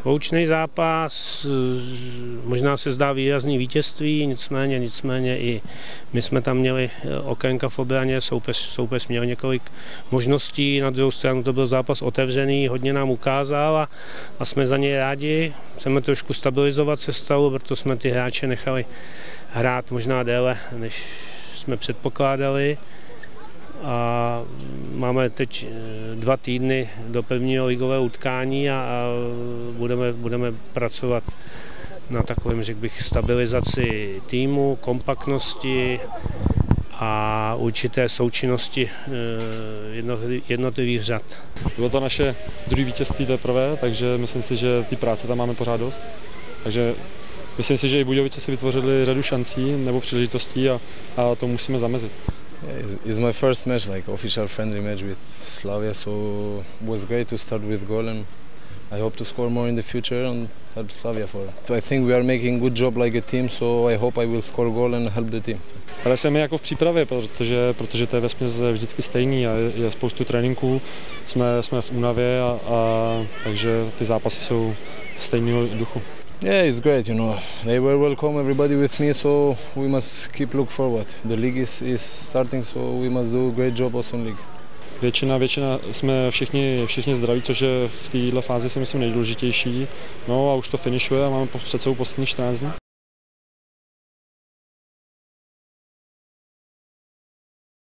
Poučný zápas, možná se zdá výrazný vítězství, nicméně i my jsme tam měli okénka v obraně, soupeř měl několik možností, na druhou stranu to byl zápas otevřený, hodně nám ukázal a jsme za něj rádi. Chceme trošku stabilizovat sestavu, proto jsme ty hráče nechali hrát možná déle, než jsme předpokládali. A máme teď 2 týdny do prvního ligového utkání a budeme pracovat na takovém, řekl bych, stabilizaci týmu, kompaktnosti a určité součinnosti jednotlivých řad. Bylo to naše druhé vítězství teprve, takže myslím si, že ty práce tam máme pořád dost. Takže myslím si, že i Budějovice si vytvořili řadu šancí nebo příležitostí a to musíme zamezit. It's my first match, like official friendly match with Slavia, so it was great to start with goal, and I hope to score more in the future and help Slavia for it. So I think we are making good job like a team, so I hope I will score goal and help the team. Ale jsme jako v přípravě, protože to je vesměs vždycky stejný a je spoustu tréninků, jsme v únavě a takže ty zápasy jsou stejného duchu. Yeah, it's great, you know. They were welcome everybody with me, so we must keep look forward. The league is starting, so we must do a great job also in league. Většina jsme všichni zdraví, což je v této fázi si myslím nejdůležitější. No a už to finišuje a máme před sebou poslední 14 dní.